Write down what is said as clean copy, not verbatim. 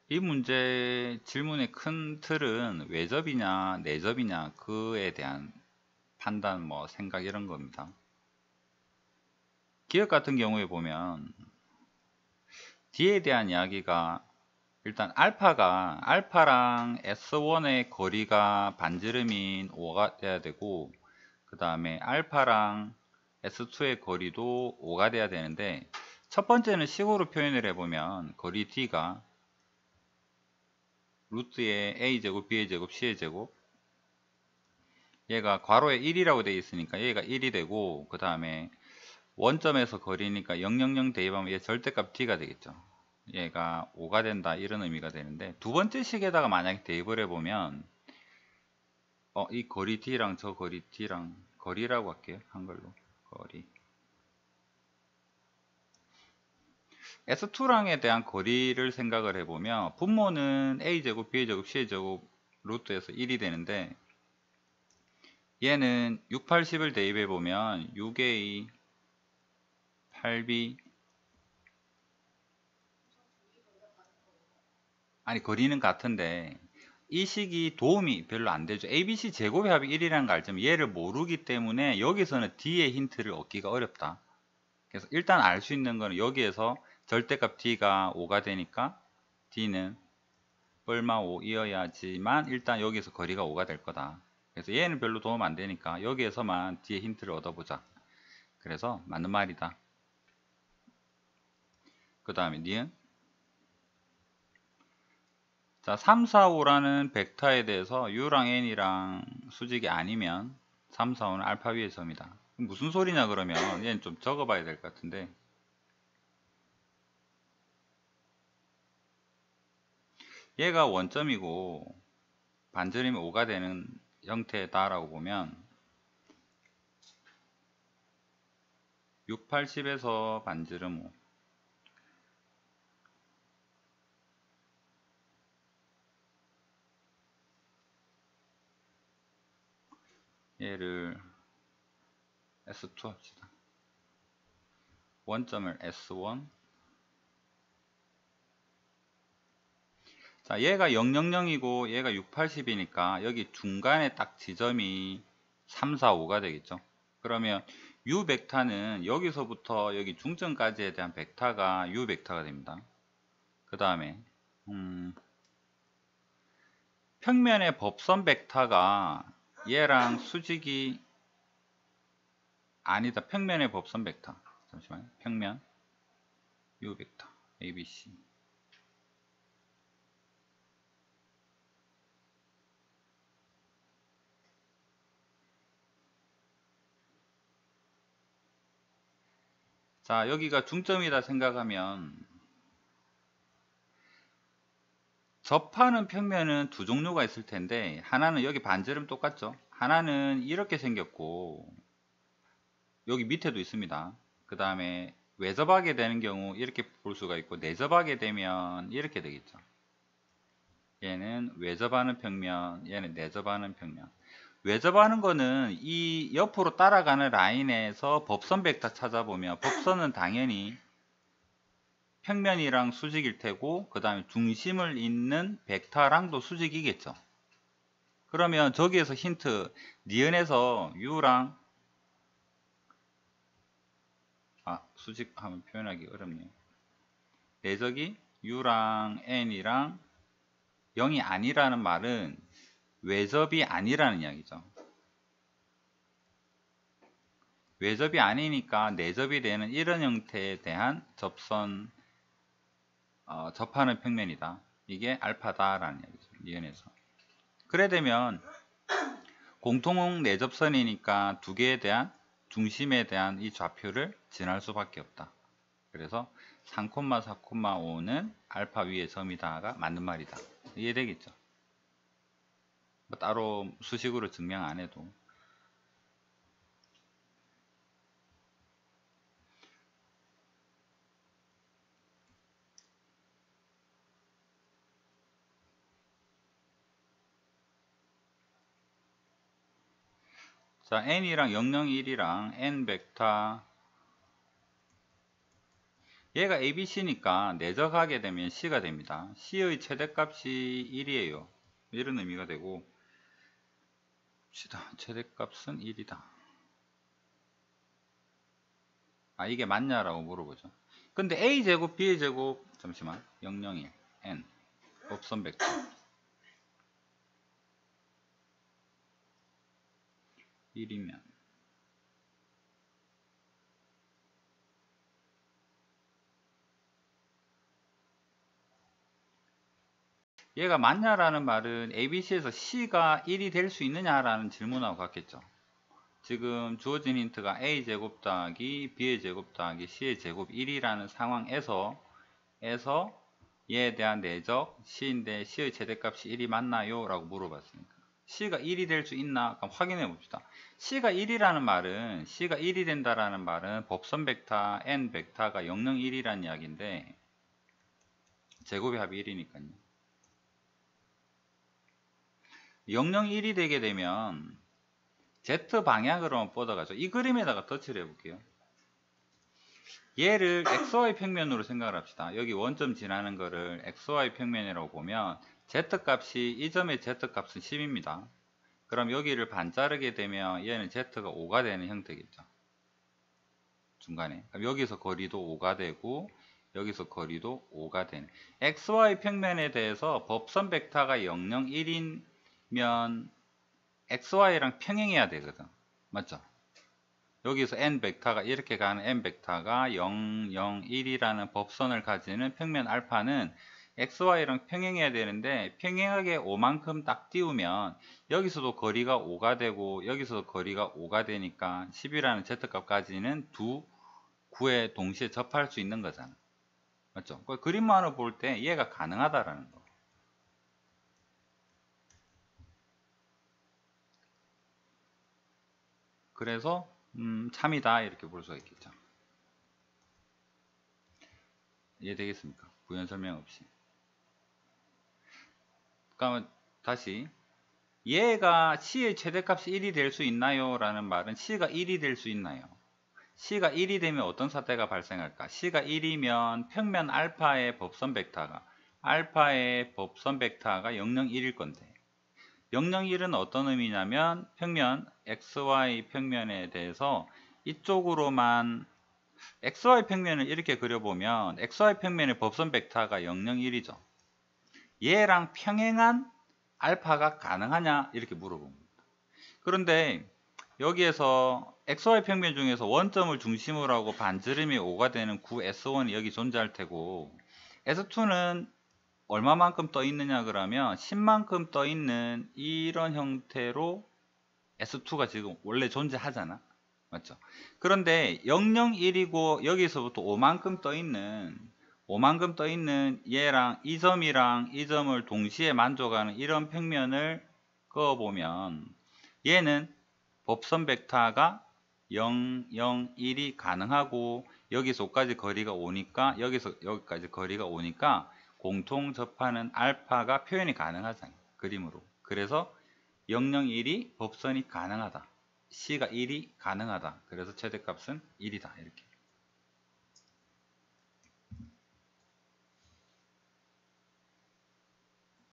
이 문제 질문의 큰 틀은 외접이냐 내접이냐 그에 대한 판단 생각 이런 겁니다. 기억 같은 경우에 보면 D에 대한 이야기가 일단 알파랑 S1의 거리가 반지름인 5가 돼야 되고, 그 다음에 알파랑 S2의 거리도 5가 돼야 되는데, 첫 번째는 식으로 표현을 해보면 거리 D가 루트의 A제곱, B제곱, C제곱, 얘가 괄호에 1이라고 되어 있으니까 얘가 1이 되고, 그 다음에 원점에서 거리니까 000 대입하면 얘 절대값 D가 되겠죠. 얘가 5가 된다 이런 의미가 되는데, 두 번째 식에다가 만약에 대입을 해보면 이 거리 D랑 저 거리 D랑 거리라고 할게요. 한글로 거리 S2랑에 대한 거리를 생각을 해보면 분모는 A제곱, B제곱, C제곱 루트에서 1이 되는데, 얘는 6, 8, 10을 대입해보면 6A, 8B, 아니 거리는 같은데 이 식이 도움이 별로 안 되죠. ABC 제곱의 합이 1이라는 걸 알지만 얘를 모르기 때문에 여기서는 D의 힌트를 얻기가 어렵다. 그래서 일단 알 수 있는 거는 여기에서 절대값 D가 5가 되니까 D는 뻘마 5이어야지만 일단 여기서 거리가 5가 될 거다. 그래서 얘는 별로 도움 안 되니까 여기에서만 D의 힌트를 얻어보자. 그래서 맞는 말이다. 그 다음에 니은 자, 3, 4, 5라는 벡터에 대해서 U랑 N이랑 수직이 아니면 3, 4, 5는 알파 위의 점이다. 무슨 소리냐 그러면 얘는 좀 적어봐야 될 것 같은데, 얘가 원점이고 반지름이 5가 되는 형태다라고 보면 6, 80에서 반지름 5, 얘를 S2 합시다. 원점을 S1. 자, 얘가 000이고 얘가 6, 80이니까 여기 중간에 딱 지점이 3, 4, 5가 되겠죠. 그러면 U 벡터는 여기서부터 여기 중점까지에 대한 벡터가 U 벡터가 됩니다. 그 다음에 평면의 법선 벡터가 얘랑 수직이 아니다. 평면의 법선 벡터. 잠시만요. 평면 U 벡터 ABC. 자, 여기가 중점이다 생각하면 접하는 평면은 두 종류가 있을 텐데, 하나는 여기 반지름 똑같죠. 하나는 이렇게 생겼고 여기 밑에도 있습니다. 그 다음에 외접하게 되는 경우 이렇게 볼 수가 있고, 내접하게 되면 이렇게 되겠죠. 얘는 외접하는 평면, 얘는 내접하는 평면. 외접하는 거는 이 옆으로 따라가는 라인에서 법선 벡터 찾아보면 법선은 당연히 평면이랑 수직일 테고, 그 다음에 중심을 잇는 벡터랑도 수직이겠죠. 그러면 저기에서 힌트, 니은에서 U랑 수직하면 표현하기 어렵네요. 내적이 U랑 N이랑 0이 아니라는 말은 외접이 아니라는 이야기죠. 외접이 아니니까 내접이 되는 이런 형태에 대한 접선, 접하는 평면이다. 이게 알파다라는 이야기죠. 니은에서. 그래 되면 공통 내접선이니까 두 개에 대한 중심에 대한 이 좌표를 지날 수밖에 없다. 그래서 3, 4, 5는 알파 위의 점이다가 맞는 말이다. 이해되겠죠? 뭐 따로 수식으로 증명 안 해도. 자, n이랑 001이랑 n 벡터 얘가 ABC니까 내적하게 되면 C가 됩니다. C의 최대값이 1이에요. 이런 의미가 되고, 최대값은 1이다. 아, 이게 맞냐라고 물어보죠. 근데 A제곱, B제곱, 잠시만, 001, N, 법선 벡터. (1이면) 얘가 맞냐라는 말은 ABC에서 C가 1이 될 수 있느냐라는 질문하고 같겠죠. 지금 주어진 힌트가 A제곱 더하기 B의 제곱 더하기 C의 제곱 1이라는 상황에서 얘에 대한 내적 C인데 C의 최대값이 1이 맞나요? 라고 물어봤으니까 C가 1이 될 수 있나? 그럼 확인해 봅시다. C가 1이라는 말은 C가 1이 된다라는 말은 법선 벡터 N 벡터가 0, 0, 1이라는 이야기인데 제곱의 합이 1이니까요. 0, 0, 1이 되게 되면 Z 방향으로 뻗어가죠. 이 그림에다가 터치를 해볼게요. 얘를 XY 평면으로 생각을 합시다. 여기 원점 지나는 거를 XY 평면이라고 보면 Z값이 이 점의 Z값은 10입니다. 그럼 여기를 반 자르게 되면 얘는 Z가 5가 되는 형태겠죠. 중간에. 그럼 여기서 거리도 5가 되고 여기서 거리도 5가 되는. XY 평면에 대해서 법선 벡터가 0, 0, 1이면 XY랑 평행해야 되거든. 맞죠? 여기서 n 벡터가 이렇게 가는 n 벡터가 0, 0, 1이라는 법선을 가지는 평면 알파는 xy랑 평행해야 되는데 평행하게 5만큼 딱 띄우면 여기서도 거리가 5가 되고 여기서도 거리가 5가 되니까 10이라는 z값까지는 두 구에 동시에 접할 수 있는 거잖아. 맞죠? 그림만으로 볼 때 얘가 가능하다라는 거. 그래서 참이다 이렇게 볼 수가 있겠죠. 이해되겠습니까? 부연 설명 없이. 그러면 다시 얘가 C의 최대값이 1이 될 수 있나요? 라는 말은 C가 1이 될 수 있나요? C가 1이 되면 어떤 사태가 발생할까? C가 1이면 평면 알파의 법선 벡터가 0, 0, 1일 건데 0, 0, 1은 어떤 의미냐면 평면 XY 평면에 대해서 이쪽으로만 XY 평면을 이렇게 그려보면 XY 평면의 법선 벡터가 0, 0, 1이죠. 얘랑 평행한 알파가 가능하냐 이렇게 물어봅니다. 그런데 여기에서 XY 평면 중에서 원점을 중심으로 하고 반지름이 5가 되는 구 S1이 여기 존재할 테고 S2는 얼마만큼 떠 있느냐 그러면 10만큼 떠 있는 이런 형태로 S2가 지금 원래 존재하잖아. 맞죠? 그런데 0, 0, 1이고 여기서부터 5만큼 떠 있는 얘랑 이 점이랑 이 점을 동시에 만족하는 이런 평면을 그어보면 얘는 법선 벡터가 0, 0, 1이 가능하고 여기서 여기까지 거리가 오니까 여기서 여기까지 거리가 오니까 공통 접하는 알파가 표현이 가능하잖아요. 그림으로. 그래서 0, 0, 1이 법선이 가능하다. C가 1이 가능하다. 그래서 최대값은 1이다. 이렇게.